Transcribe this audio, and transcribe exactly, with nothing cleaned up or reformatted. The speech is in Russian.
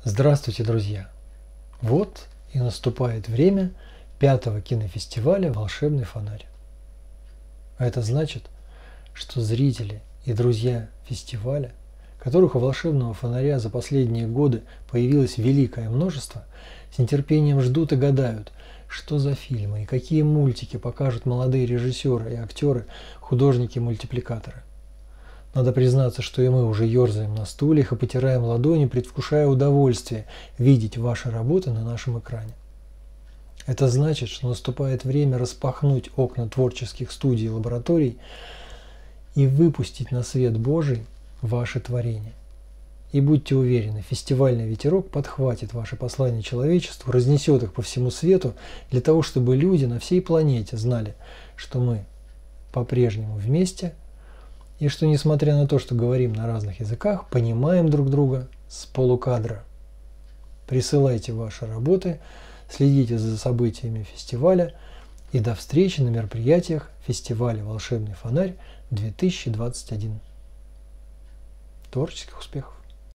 Здравствуйте, друзья! Вот и наступает время пятого кинофестиваля «Волшебный фонарь». А это значит, что зрители и друзья фестиваля, которых у «Волшебного фонаря» за последние годы появилось великое множество, с нетерпением ждут и гадают, что за фильмы и какие мультики покажут молодые режиссеры и актеры, художники-мультипликаторы. Надо признаться, что и мы уже ерзаем на стульях и потираем ладони, предвкушая удовольствие видеть ваши работы на нашем экране. Это значит, что наступает время распахнуть окна творческих студий и лабораторий и выпустить на свет Божий ваши творения. И будьте уверены, фестивальный ветерок подхватит ваши послания человечеству, разнесет их по всему свету, для того, чтобы люди на всей планете знали, что мы по-прежнему вместе, и что, несмотря на то, что говорим на разных языках, понимаем друг друга с полукадра. Присылайте ваши работы, следите за событиями фестиваля и до встречи на мероприятиях фестиваля «Волшебный фонарь» две тысячи двадцать один. Творческих успехов!